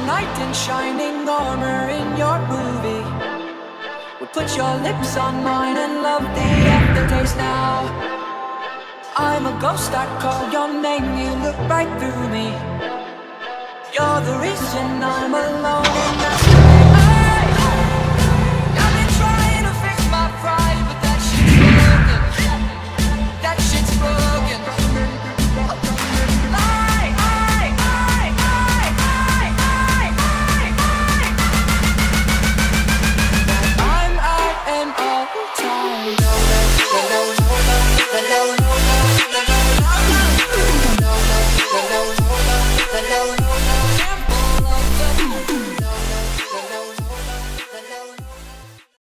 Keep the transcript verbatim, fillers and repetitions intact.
knight in shining armor in your movie. Would put your lips on mine and love the aftertaste now. I'm a ghost, I call your name, you look right through me. You're the reason I'm alone in